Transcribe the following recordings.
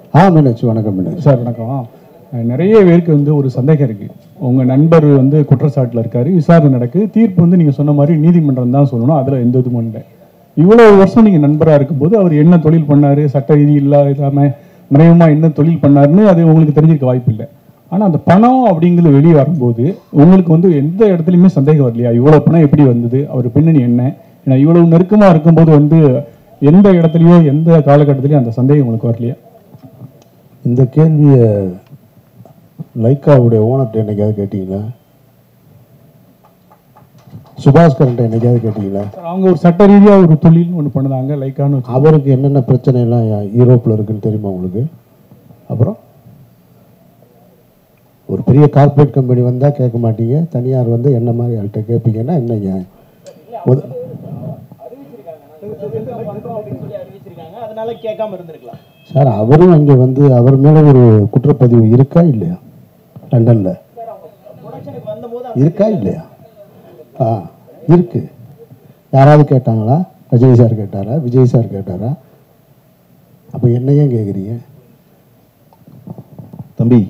மீனாட்சி வணக்கம். மீனாட்சி சார் வணக்கம். நிறைய பேருக்கு வந்து ஒரு சந்தேகம் இருக்குது. உங்கள் நண்பர் வந்து குற்றச்சாட்டில் இருக்கார், விசாரணை நடக்குது, தீர்ப்பு வந்து நீங்கள் சொன்ன மாதிரி நீதிமன்றம் தான் சொல்லணும், அதில் எந்த இதுவும் இல்லை. இவ்வளோ வருஷம் நீங்கள் நண்பராக இருக்கும்போது அவர் என்ன தொழில் பண்ணார், சட்ட விதி இல்லாமல் மறைமுகமாக என்ன தொழில் பண்ணாருன்னு அது உங்களுக்கு தெரிஞ்சிருக்க வாய்ப்பு இல்லை. ஆனால் அந்த பணம் அப்படிங்கிறது வெளியே வரும்போது உங்களுக்கு வந்து எந்த இடத்துலையுமே சந்தேகம் வரலையா? இவ்வளோ பணம் எப்படி வந்தது, அவர் பின்னணி என்ன? ஏன்னா இவ்வளவு நெருக்கமாக இருக்கும்போது வந்து எந்த இடத்துலையோ எந்த காலகட்டத்திலையும் அந்த சந்தேகம் உங்களுக்கு வரலையா? இந்த கேள்வியை லைக்காவுடைய ஓனர்கிட்ட என்னைக்காவது கேட்டீங்களா? சுபாஸ்கரன்ட்ட என்னைக்காவது கேட்டீங்களா? அவங்க ஒரு சட்ட ரீதியாக ஒரு தொழில் ஒன்று பண்ணுறாங்க லைக்கான்னு. அவருக்கு என்னென்ன பிரச்சனை எல்லாம் யூரோப்பில் இருக்குன்னு தெரியுமா உங்களுக்கு? அப்புறம் ஒரு பெரிய கார்பரேட் கம்பெனி வந்தால் கேட்க மாட்டீங்க, தனியார் வந்து என்ன மாதிரி ஆள்கிட்ட கேட்பீங்கன்னா என்னங்க? சார் அவரும் அங்கே வந்து அவர் மேலே ஒரு குற்றப்பதிவு இருக்கா இல்லையா? லண்டனில் இருக்கா இல்லையா? இருக்கு. யாராவது கேட்டாங்களா? ரஜினி சார் கேட்டாரா? விஜய் சார் கேட்டாரா? அப்போ என்ன ஏன் கேட்குறீங்க? தம்பி,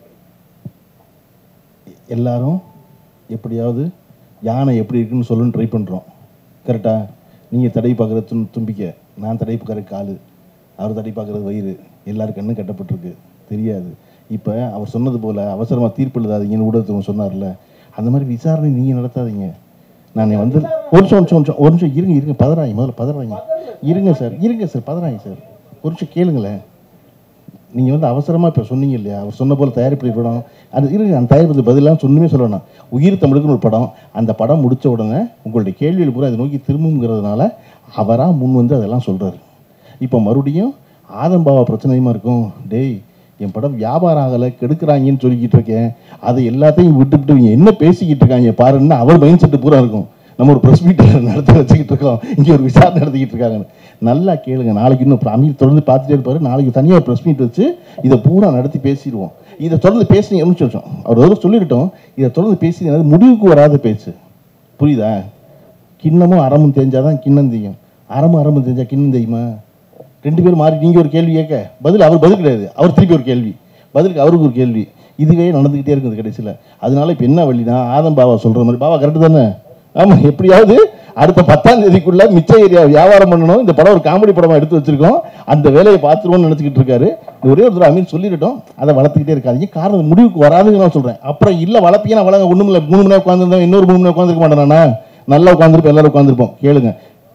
எல்லாரும் எப்படியாவது யானை எப்படி இருக்குன்னு சொல்லுன்னு ட்ரை பண்ணுறோம். கரெக்டாக? நீங்கள் தடை பார்க்குறது தும்பிக்க, நான் தடை பார்க்குற காலு, அவர் தடை பார்க்குறது வயிறு, எல்லாரும் கண்ணும் கட்டப்பட்டிருக்கு, தெரியாது. இப்போ அவர் சொன்னது போல் அவசரமாக தீர்ப்பு எழுதாதீங்கன்னு ஊடகத்துக்கு சொன்னார்ல, அந்த மாதிரி விசாரணை நீங்கள் நடத்தாதீங்க. நான் வந்து ஒரு நிமிஷம் இருங்க பதறாங்க, முதல்ல பதறாங்க. இருங்க சார் பதறாங்க சார், ஒரு நிமிஷம் கேளுங்களேன். நீங்கள் வந்து அவசரமாக இப்போ சொன்னீங்க இல்லையா, அவர் சொன்ன போல் தயாரிப்பு படம் அது இருங்க, அந்த தயாரிப்பு பதிலாக சொன்னுமே சொல்லணும். உயிர் தமிழுக்குன்னு ஒரு படம், அந்த படம் முடித்த உடனே உங்களுடைய கேள்வியில் பூரா அதை நோக்கி திரும்புங்கிறதுனால அவராக முன் வந்து அதெல்லாம் சொல்கிறாரு. இப்போ மறுபடியும் ஆதம்பாவா பிரச்சனையுமா இருக்கும். டேய், என் படம் வியாபாரம் ஆகலை, கெடுக்கிறாங்கன்னு சொல்லிக்கிட்டு இருக்கேன், அதை எல்லாத்தையும் விட்டுவிட்டு இவங்க என்ன பேசிக்கிட்டு இருக்காங்க பாருன்னு அவர் மைண்ட் செட்டு பூரா இருக்கும். நம்ம ஒரு ப்ரெஸ் மீட் நடத்தி வச்சுக்கிட்டு இருக்கோம், இங்கே ஒரு விசாரணை நடத்திக்கிட்டு இருக்காங்கன்னு. நல்லா கேளுங்க, நாளைக்கு இன்னும் அமீர் தொடர்ந்து பார்த்துட்டே இருப்பாரு, நாளைக்கு தனியாக ப்ரெஸ் மீட் வச்சு இதை பூரா நடத்தி பேசிடுவோம். இதை தொடர்ந்து பேசுனீங்க நிமிஷம் அவர் ஒரு சொல்லிவிட்டோம், இதை தொடர்ந்து பேசி முடிவுக்கு வராத பேச்சு, புரியுதா? கிண்ணமும் அறமும் தெரிஞ்சாதான் கிண்ணம் தெரியும், அறமும் தெரிஞ்சா கிண்ணம் தெரியுமா? ரெண்டு பேரும் மாறி நீங்கள் ஒரு கேள்வி கேட்க பதில் அவர் பதில் கிடையாது, அவர் திருப்பி ஒரு கேள்வி, பதிலுக்கு அவருக்கு ஒரு கேள்வி, இதுவே நடந்துக்கிட்டே இருக்குது கடைசியில். அதனால இப்போ என்ன வழினா, ஆதம்பாவா சொல்கிற மாதிரி, பாவா கரெக்டு தானே? ஆமாம், எப்படியாவது அடுத்த 10ஆம் தேதிக்குள்ள மிச்ச ஏரியா வியாபாரம் பண்ணணும், இந்த படம் ஒரு காமெடி படமாக எடுத்து வச்சிருக்கோம், அந்த வேலையை பார்த்துருவோம்னு நினச்சிக்கிட்டு இருக்காரு. ஒரே ஒரு தடவை அமீன் சொல்லிட்டோம், அதை வளர்த்துக்கிட்டே இருக்காதிங்க. காரணம் முடிவுக்கு வராதுன்னு நான் சொல்கிறேன். அப்புறம் இல்லை வளர்ப்பீங்க, வளங்க ஒன்றும் இல்லை, 3 மணி நேரம் உட்காந்துருந்தோம், இன்னொரு 3 மணி நேரம் உட்காந்துருக்க மாட்டேனா? நல்லா உட்காந்துருப்போம், எல்லாரும் உட்காந்துருப்போம். கேளுங்க.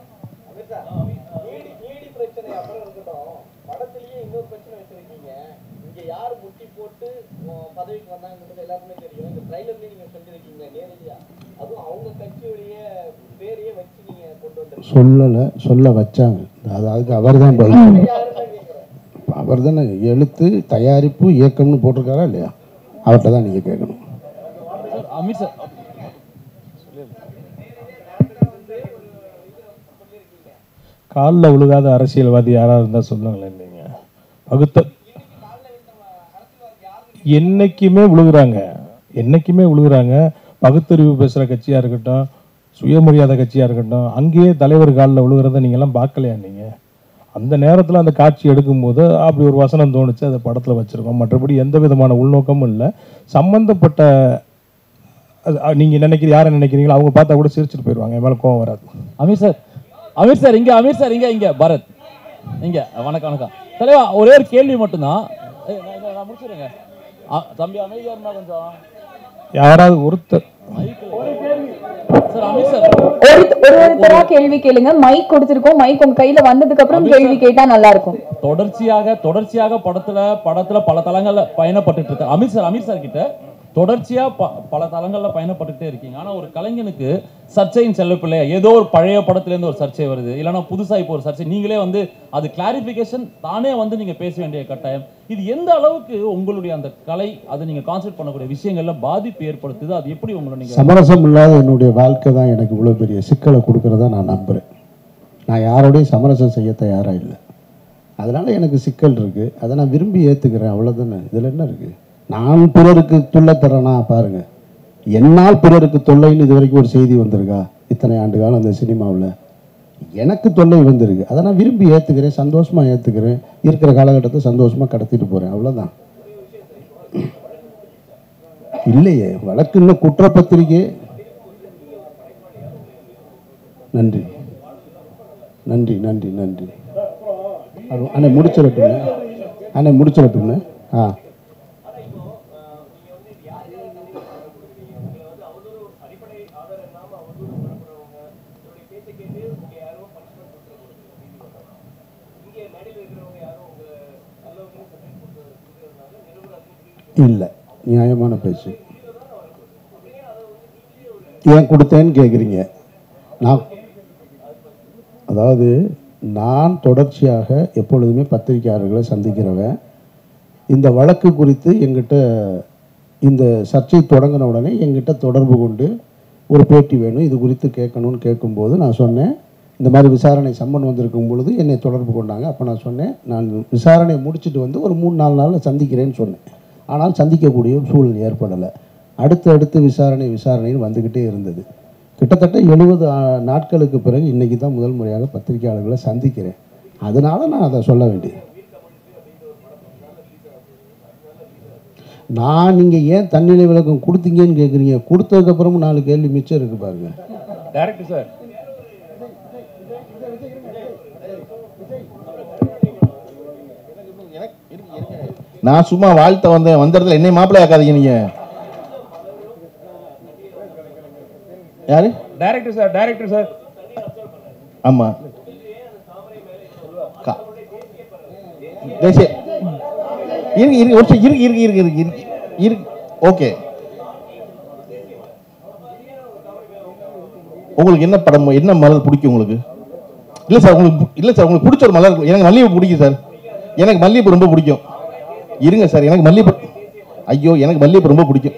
சொல்லலை, சொல்ல வச்சாங்க, அதுக்கு அவர் தான் பதில். அவர் தானே எழுத்து தயாரிப்பு இயக்கம்னு போட்டிருக்காரா இல்லையா? அவர்கிட்ட தான் நீங்கள் கேட்கணும். காலில் விழுகாத அரசியல்வாதி யாராக இருந்தால் சொல்லுங்களேன். நீங்கள் பகுத்த என்னைக்குமே விழுகுறாங்க. பகுத்தறிவு பேசுகிற கட்சியாக இருக்கட்டும், சுயமரியாதை கட்சியாக இருக்கட்டும், அங்கேயே தலைவர் காலில் விழுகிறத நீங்கள்லாம் பார்க்கலையா? நீங்கள் அந்த நேரத்தில் அந்த காட்சி எடுக்கும்போது அப்படி ஒரு வசனம் தோணுச்சு, அதை படத்தில் வச்சுருக்கோம். மற்றபடி எந்த விதமான உள்நோக்கமும் இல்லை. சம்மந்தப்பட்ட நீங்கள் யாரை நினைக்கிறீங்களோ அவங்க பார்த்தா கூட சிரிச்சுட்டு போயிடுவாங்க, என் மேலே கோவம் வராது. அமீர் சார் இங்கே பரத் இங்கே. வணக்கம் தலைவா, ஒரே ஒரு கேள்வி மட்டும்தான், நான் முடிச்சிடுங்க தம்பி, அமைதியாக இருந்தால் கொஞ்சம். யாராவது ஒருத்தர் ஒருத்தரா கேள்வி கேளுங்க. மைக் கொடுத்திருக்கோம், மைக் உங்க கையில வந்ததுக்கு அப்புறம் கேள்வி கேட்டா நல்லா இருக்கும். தொடர்ச்சியாக படத்துல பல தளங்கள்ல பயணப்பட்டு இருக்க அமீர் சார் கிட்ட தொடர்ச்சியா பல தளங்கள்ல பயணப்பட்டுட்டே இருக்கீங்க. ஆனா ஒரு கலைஞனுக்கு சர்ச்சையின் செல்லப்பிள்ளை, ஏதோ ஒரு பழைய படத்துல இருந்து ஒரு சர்ச்சை வருது, இல்லைன்னா புதுசா இப்போ ஒரு சர்ச்சை, நீங்களே வந்து அது கிளாரிபிகேஷன் தானே வந்து நீங்க பேச வேண்டிய கட்டாயம். இது எந்த அளவுக்கு உங்களுடைய அந்த கலை, அதை நீங்க கான்சென்ட்ரேட் பண்ணக்கூடிய விஷயங்கள்ல பாதிப்பு ஏற்படுத்துது? அது எப்படி உங்களை சமரசம் இல்லாத என்னுடைய வாழ்க்கை தான் எனக்கு இவ்வளவு பெரிய சிக்கலை கொடுக்கறதா நான் நம்புறேன். நான் யாரோடையும் சமரசம் செய்ய தயாரா இல்லை, அதனால எனக்கு சிக்கல் இருக்கு, அதை நான் விரும்பி ஏத்துக்கிறேன், அவ்வளவுதானே. இதுல என்ன இருக்கு? நான் பிறருக்கு தொல்லை தரேனா பாருங்க, என்னால் பிறருக்கு தொல்லைன்னு இது வரைக்கும் ஒரு செய்தி வந்திருக்கா? இத்தனை ஆண்டு காலம் அந்த சினிமாவில் எனக்கு தொல்லை வந்திருக்கு. அதை நான் விரும்பி ஏற்றுக்கிறேன், சந்தோஷமாக ஏற்றுக்கிறேன், இருக்கிற காலகட்டத்தை சந்தோஷமாக கடத்திட்டு போகிறேன், அவ்வளோதான். இல்லையே வழக்கு இன்னும் குற்றப்பத்திரிக்கை. நன்றி நன்றி நன்றி நன்றி. அண்ணே முடிச்சிடட்டுங்க, அண்ணே முடிச்சிடட்டுங்க. ஆ இல்லை, நியாயமான பேச்சு. ஏன் கொடுத்தேன்னு கேட்குறீங்க. அதாவது நான் தொடர்ச்சியாக எப்பொழுதுமே பத்திரிகையாளர்களை சந்திக்கிறவன். இந்த வழக்கு குறித்து எங்கிட்ட இந்த சர்ச்சை தொடங்கின உடனே எங்கிட்ட தொடர்பு கொண்டு ஒரு பேட்டி வேணும், இது குறித்து கேட்கணும்னு கேட்கும்போது நான் சொன்னேன், இந்த மாதிரி விசாரணை சம்மன் வந்திருக்கும் பொழுது என்னை தொடர்பு கொண்டாங்க. அப்போ நான் சொன்னேன், நான் விசாரணையை முடிச்சுட்டு வந்து ஒரு 3-4 நாளில் சந்திக்கிறேன்னு சொன்னேன். ஆனால் சந்திக்கக்கூடிய ஒரு சூழல் ஏற்படலை. அடுத்து விசாரணைன்னு வந்துக்கிட்டே இருந்தது. கிட்டத்தட்ட 70 நாட்களுக்கு பிறகு இன்றைக்கி தான் முதல் முறையாக பத்திரிகையாளர்களை சந்திக்கிறேன். அதனால் நான் அதை சொல்ல வேண்டியது. நான் நீங்கள் ஏன் தன்னிலை விளக்கம் கொடுத்தீங்கன்னு கேட்குறீங்க. கொடுத்ததுக்கப்புறமும் 4 கேள்வி மிச்சம் இருக்கு பாருங்க. டைரக்டர் சார், நான் சும்மா வாழ்த்த வந்த இடத்துல என்னை மாப்பிள்ளை ஆக்காதீங்க. நீங்க யாரு? Director sir, director sir. ஆமா, தேசிய இருக்கு. ஓகே, உங்களுக்கு என்ன படம், என்ன மலர் பிடிக்கும் உங்களுக்கு? இல்லை சார், உங்களுக்கு பிடிச்ச ஒரு மலர். எனக்கு மல்லிகைப்பூ பிடிக்கும் சார், எனக்கு மல்லிகைப்பூ ரொம்ப பிடிக்கும். இருங்க சார், எனக்கு மல்லிகைப்பூ, ஐயோ எனக்கு மல்லிகைப்பூ ரொம்ப பிடிக்கும்.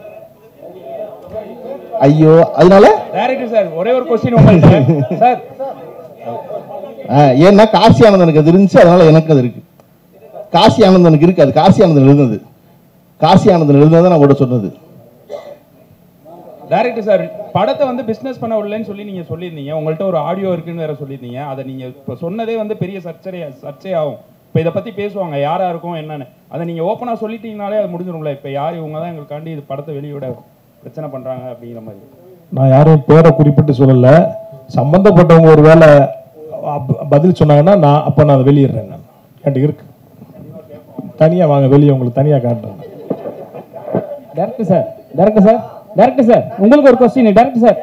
ஐயோ, அதனால டைரக்டர் சார் ஒரே ஒரு क्वेश्चन உங்களுக்கு சார். ஏன்னா காசி ஆனந்தனுக்கு அது இருந்துச்சு, அதனால எனக்கு அது இருக்கு. காசி ஆனந்தனுக்கு இருக்கு, அது காசி ஆனந்தன் எழுதுனது. காசி ஆனந்தன் எழுதுனதை நான் கூட சொன்னது. டைரக்டர் சார், படத்தை வந்து பிசினஸ் பண்ண விடலன்னு சொல்லி நீங்க சொல்லியிருந்தீங்க. உங்கள்கிட்ட ஒரு ஆடியோ இருக்குன்னு வேற சொல்லியிருந்தீங்க. அதை நீங்க இப்போ சொன்னதே வந்து பெரிய சர்ச்சையாகும். இப்போ இதை பத்தி பேசுவாங்க யாரா இருக்கும் என்னன்னு. அதை நீங்க ஓப்பனா சொல்லிட்டீங்கனாலே அது முடிஞ்சிடும்ல. இப்போ யார் இவங்க தான் எங்களுக்காண்டி இது படத்தை வெளியிட பிரச்சனை பண்றாங்க அப்படிங்கிற மாதிரி. நான் யாரையும் பேரை குறிப்பிட்டு சொல்லலை. சம்பந்தப்பட்டவங்க ஒரு வேலை பதில் சொன்னாங்கன்னா நான் அதை வெளியிடுறேன். நான் என்கிட்ட இருக்கு, தனியாக வாங்க வெளியே, உங்களுக்கு தனியாக காட்டுறேன். Director sir, director sir, director sir, உங்களுக்கு ஒரு கொஸ்டின். டைரக்டர் சார்,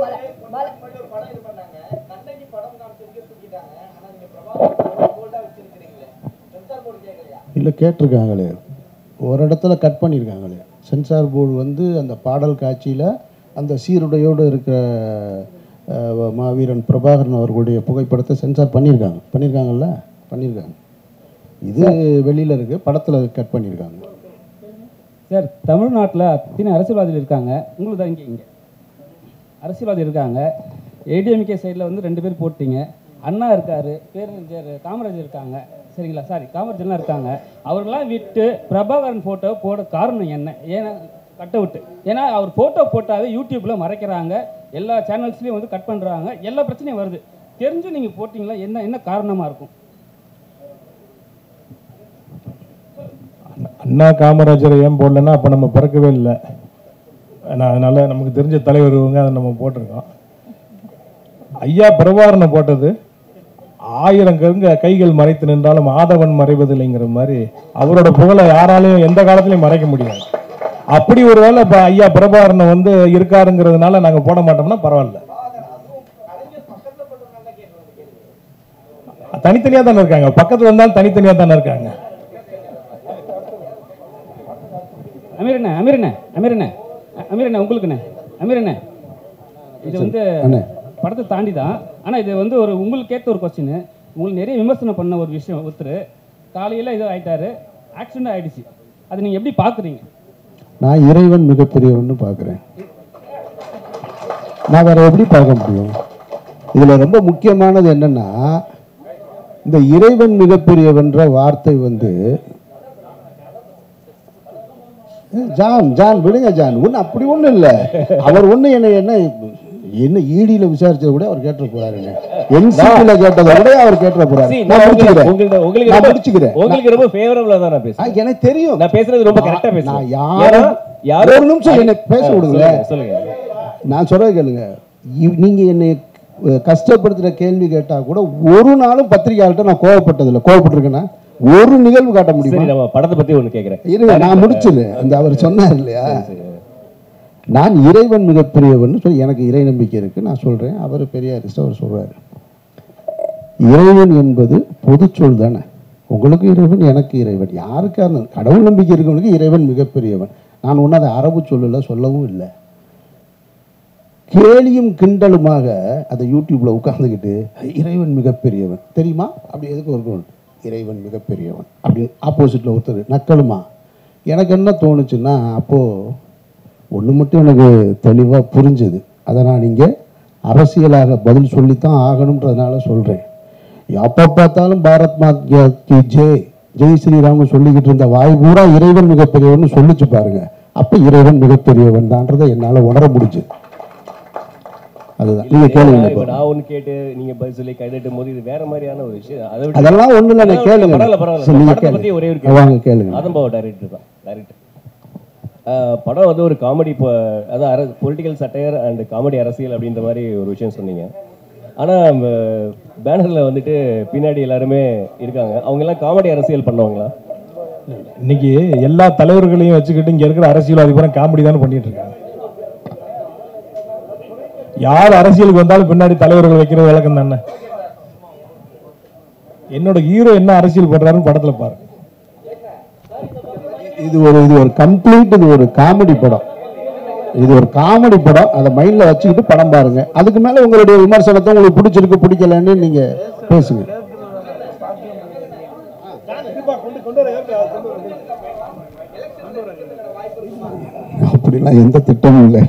இல்லை கேட்டிருக்காங்களே, ஒரு இடத்துல கட் பண்ணியிருக்காங்களே. சென்சார் போர்டு வந்து அந்த பாடல் காட்சியில் அந்த சீருடையோடு இருக்கிற மாவீரன் பிரபாகரன் அவர்களுடைய புகைப்படத்தை சென்சார் பண்ணியிருக்காங்கல்ல. இது வெளியில் இருக்குது, படத்தில் கட் பண்ணியிருக்காங்க. சார், தமிழ்நாட்டில் அத்தனை அரசியல்வாதிகள் இருக்காங்க. உங்களுக்கு தான் இங்கே அரசியல்வாதி இருக்காங்க. ஏடிஎம்கே சைடில் வந்து 2 பேர் போட்டீங்க. அண்ணா இருக்காரு, பேரறிஞர் காமராஜர் இருக்காங்க, சரிங்களா? காமராஜர்லாம் இருக்காங்க. அவர்களாம் விட்டு பிரபாகரன் ஃபோட்டோ போட காரணம் என்ன? ஏன்னா கட்ட விட்டு, ஏன்னா அவர் ஃபோட்டோ போட்டாவே யூடியூப்பில் மறைக்கிறாங்க, எல்லா சேனல்ஸ்லேயும் வந்து கட் பண்ணுறாங்க, எல்லா பிரச்சனையும் வருது. தெரிஞ்சு நீங்கள் போட்டிங்களா? என்ன காரணமாக இருக்கும்? அண்ணா காமராஜரை ஏன் போடலன்னா அப்போ நம்ம பிறக்கவே இல்லை. அதனால நமக்கு தெரிஞ்ச தலைவர் இவங்க, அதை நம்ம போட்டிருக்கோம். ஐயா பிரபாகரனை போட்டது 1000 கைகள் மறைத்து நின்றாலும் ஆதவன் மறைவதில்லைங்கிற மாதிரி அவரோட புகழை யாராலையும் எந்த காலத்திலையும் மறைக்க முடியாது. அப்படி ஒரு வேளை இப்போ ஐயா பிரபாகரனை வந்து இருக்காருங்கிறதுனால நாங்கள் போட மாட்டோம்னா பரவாயில்ல. தனித்தனியாக தானே இருக்காங்க, பக்கத்தில் வந்தாலும் தனித்தனியாக தானே இருக்காங்க. அமீரண்ணே உங்களுக்குண்ணே, அமீரண்ணே இது வந்து படத்தை தாண்டி தான். ஆனால் இது வந்து உங்களுக்கு கேட்ட ஒரு கொஸ்டின். உங்களுக்கு நிறைய விமர்சனம் பண்ண ஒரு விஷயம். ஒருத்தர் காலையில் இது ஆகிட்டாரு, ஆக்சிடென்ட் ஆகிடுச்சு. அதை நீங்கள் எப்படி பார்க்குறீங்க? நான் இறைவன் மிகப்பெரியவன்னு பார்க்குறேன். நான் வேற எப்படி பார்க்க முடியும்? இதில் ரொம்ப முக்கியமானது என்னன்னா, இந்த இறைவன் மிகப்பெரியவன்ற வார்த்தை வந்து ஜான் விடுங்க ஜான், ஒன்று அப்படி ஒன்றும் இல்லை. அவர் ஒன்று என்ன என்ன ஈடியில் விசாரிச்சதை கூட அவர் கேட்ட போறாருங்க, என்சிபியில் கேட்டதை கூட அவர் கேட்ட போறாரு. நான் முடிச்சுக்கிறேன். உங்களுக்கு ரொம்ப ஃபேவரபிளா தான் நான் பேசுறேன். எனக்கு தெரியும், நான் பேசுறது ரொம்ப கரெக்டா பேசுறேன். நான் யாரோ ஒரு நிமிஷம் என்ன பேச விடுங்க. சொல்லுங்க. நான் சொல்றது கேளுங்க. நீங்க என்னை கஷ்டப்படுத்துற கேள்வி கேட்டா கூட ஒரு நாளும் பத்திரிகையாளர்கிட்ட நான் கோவப்பட்டதில்லை. கோவப்பட்டிருக்கேன்னா ஒரு நிகழ்வு காட்ட முடியும். சரி, நம்ம படத்தை பத்தி ஒன்று கேட்குறேன். இருங்க, நான் முடிச்சிடுறேன். அந்த அவர் சொன்னார் இல்லையா, நான் இறைவன் மிகப்பெரியவன் சொல்லி எனக்கு இறை நம்பிக்கை இருக்கு, நான் சொல்றேன். அவர் பெரியாரிஸ்ட், அவர் சொல்றாரு இறைவன் என்பது பொது சொல் தானே. உங்களுக்கு இறைவன், எனக்கு இறைவன், யாருக்கா இருந்தாலும் கடவுள் நம்பிக்கை இருக்கவனுக்கு இறைவன் மிகப்பெரியவன். நான் ஒன்றும் அதை அரபு சொல்லல, சொல்லவும் இல்லை. கேலியும் கிண்டலுமாக அதை யூடியூப்ல உட்கார்ந்துக்கிட்டு இறைவன் மிகப்பெரியவன் தெரியுமா அப்படி எதுக்கு இருக்கணும், இறைவன் மிகப்பெரியவன் அப்படின்னு ஆப்போசிட்ல ஒருத்தர் நக்கலுமா. எனக்கு என்ன தோணுச்சுன்னா, அப்போ ஒன்று மட்டும் எனக்கு தெளிவாக புரிஞ்சுது. அதை நான் இங்கே அரசியலாக பதில் சொல்லித்தான் ஆகணுன்றதுனால சொல்கிறேன். எப்போ பார்த்தாலும் பாரத் மாதா கி ஜெய், ஜெய் ஸ்ரீராம்னு சொல்லிக்கிட்டு இருந்த வாய் பூரா இறைவன் மிகப்பெரியவன் சொல்லிச்சு பாருங்க. அப்போ இறைவன் மிகப்பெரியவன் தான்றதை என்னால் உணர முடிஞ்சு. அதுதான் நீங்க கேளுங்க. நான் ஒன்று கேட்டு நீங்க பதில் சொல்லி கைதட்டும் போது இது வேற மாதிரியான ஒரு விஷயம். அதெல்லாம் ஒன்றும் இல்லை, நான் கேளுங்க. படத்தை பத்தி ஒரே ஒரு வாங்க கேளுங்க. அதம்பாவ டைரக்டர் தான். படம் வந்து ஒரு காமெடி, அதாவது பொலிட்டிக்கல் சட்டையர் அண்ட் காமெடி அரசியல் அப்படின்ற மாதிரி ஒரு விஷயம் சொன்னீங்க. ஆனால் பேனரில் வந்துட்டு பின்னாடி எல்லாருமே இருக்காங்க, அவங்க எல்லாம் காமெடி அரசியல் பண்ணவங்களா? இன்னைக்கு எல்லா தலைவர்களையும் வச்சுக்கிட்டு இங்கே இருக்கிற அரசியல்வாதி பூரா காமெடி தானே பண்ணிட்டு இருக்காங்க. யார் அரசியலுக்கு வந்தாலும் பின்னாடி தலைவர்கள் வைக்கிற விளக்கம் தானே. என்னோட ஹீரோ என்ன அரசியல் பண்றாருன்னு படத்துல பாருங்க. இது ஒரு கம்ப்ளீட், இது ஒரு காமெடி படம். இது ஒரு காமெடி படம். அதை மைண்ட்ல வச்சுக்கிட்டு படம் பாருங்க. அதுக்கு மேல உங்களுடைய விமர்சனத்தை உங்களுக்கு பிடிச்சிருக்கு பிடிக்கலன்னு நீங்க பேசுங்க. அப்படிலாம் எந்த திட்டமும் இல்லை.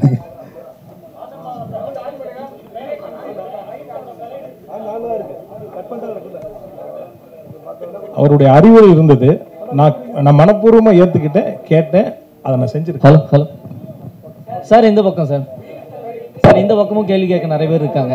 அவருடைய அறிவுரை இருந்தது, நான் மனப்பூர்வமா ஏத்துக்கிட்டேன், கேட்டேன், அதை நான் செஞ்சிருக்கேன். ஹலோ சார், இந்த பக்கம் சார். சார் இந்த பக்கமும் கேள்வி கேட்க நிறைய பேர் இருக்காங்க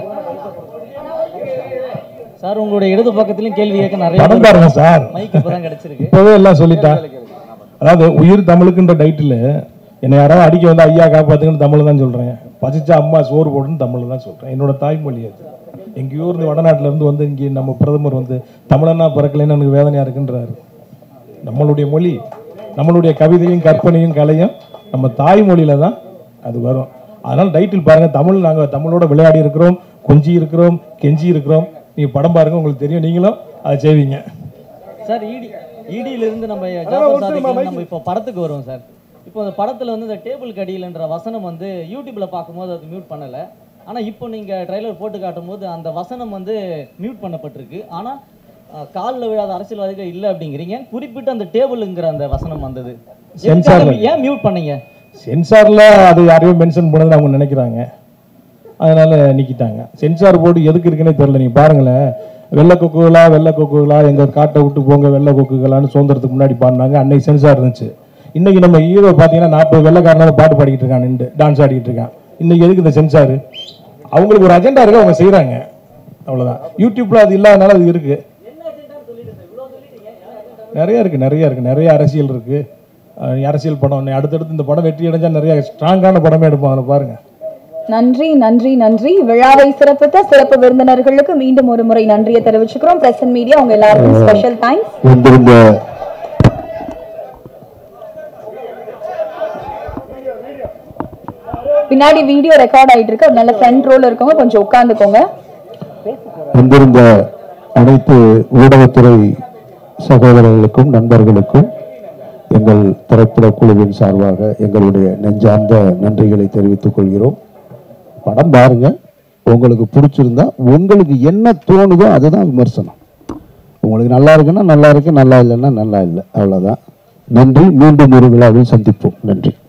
சார். உங்களுடைய இடது பக்கத்திலும் கேள்வி கேட்க நிறைய படம் பாருங்க சார். மைக் இப்பதான் கிடைச்சிருக்கு. இப்பவே எல்லாம் சொல்லிட்டா. அதாவது உயிர் தமிழுக்குன்ற டைட்டில் என்னை யாராவது அடிக்க வந்து ஐயா காப்பாத்துங்கன்னு தமிழ் தான் சொல்றேன். பசிச்சா அம்மா சோறு போடுன்னு தமிழ் தான் சொல்றேன். என்னோட தாய்மொழி அது. எங்கேயோ இருந்து வடநாட்டில இருந்து வந்து இங்கே நம்ம பிரதமர் வந்து தமிழனா பிறக்கலைன்னு எனக்கு வேதனையா இருக்குன்றாரு. நம்மளுடைய மொழி, நம்மளுடைய கவிதையும் கற்பனையும் கலையும் நம்ம தாய்மொழியில தான் அது வரும். அதனால டைட்டில் பாருங்க. நாங்கள் தமிழோட விளையாடி இருக்கிறோம், கொஞ்சி இருக்கிறோம், கெஞ்சி இருக்கிறோம். நீங்க படம் பாருங்க, உங்களுக்கு தெரியும், நீங்களும் அதை செய்வீங்க சார். இடியிலிருந்து நம்ம ஜாஃபர் சாதிக்கு நம்ம இப்போ படத்துக்கு வருவோம் சார். இப்போ அந்த படத்துல வந்து இந்த டேபிள் கடியில்ன்ற வசனம் வந்து யூடியூப்ல பார்க்கும்போது அது மியூட் பண்ணல. ஆனா இப்போ நீங்க ட்ரைலர் போட்டு காட்டும் போது அந்த வசனம் வந்து மியூட் பண்ணப்பட்டிருக்கு. ஆனா காலில் விழாத அரசியல்வாதிகள் இல்லை அப்படிங்கிறீங்க. குறிப்பிட்ட அந்த டேபிள்ங்கிற அந்த வசனம் வந்தது, ஏன் மியூட் பண்ணீங்க? சென்சார்ல அது யாரையும் மென்ஷன் பண்ணது அவங்க நினைக்கிறாங்க, அதனால நீக்கிட்டாங்க. சென்சார் போர்டு எதுக்கு இருக்குன்னே தெரியல. நீங்க பாருங்களேன், வெள்ளை கொக்குகளா எங்க காட்டை விட்டு போங்க வெள்ளை கொக்குகளான்னு சுதந்திரத்துக்கு முன்னாடி பாடினாங்க. அன்னைக்கு சென்சார் இருந்துச்சு. இன்னைக்கு நம்ம ஹீரோ பார்த்தீங்கன்னா 40 வெள்ளைக்காரனால பாட்டு பாடிக்கிட்டு இருக்கான், நின்று டான்ஸ் ஆடிக்கிட்டு இருக்கான். இன்னைக்கு எதுக்கு இந்த சென்சார்? அவங்களுக்கு ஒரு அஜெண்டா இருக்கு, அவங்க செய்யறாங்க, அவ்வளவுதான். யூடியூப்ல அது இல்லாதனால அது இருக்கு. நிறைய அரசியல் இருக்கு. அரசியல் படம் அடுத்தடுத்து இந்த படம் வெற்றி அடைஞ்சா நிறைய ஸ்ட்ராங்கான படமே எடுப்போம். அதில் பாருங்க. நன்றி நன்றி நன்றி. விழாவை சிறப்பித்த சிறப்பு விருந்தினர்களுக்கு மீண்டும் ஒரு முறை நன்றியை தெரிவிச்சுக்கிறோம். பிரஸ் அண்ட் மீடியா உங்க எல்லாருக்கும் ஸ்பெஷல் தேங்க்ஸ். பின்னாடி வீடியோ ரெக்கார்ட் ஆயிட்டு இருக்கு, அதனால ஃப்ரண்ட் ரோல இருக்கவங்க கொஞ்சம் உட்கார்ந்துக்கோங்க. வந்திருந்த அனைத்து ஊடகத்துறை சகோதரர்களுக்கும் நண்பர்களுக்கும் எங்கள் திரைப்பட குழுவின் சார்பாக எங்களுடைய நெஞ்சார்ந்த நன்றிகளை தெரிவித்துக் கொள்கிறோம். படம் பாருங்க, உங்களுக்கு பிடிச்சிருந்தா உங்களுக்கு என்ன தோணுதோ அதுதான் விமர்சனம். உங்களுக்கு நல்லா இருக்குன்னா நல்லா இருக்கு, நல்லா இல்லைன்னா நல்லா இல்லை, அவ்வளவுதான். நன்றி. மீண்டும் ஒரு விழாவில் சந்திப்போம். நன்றி.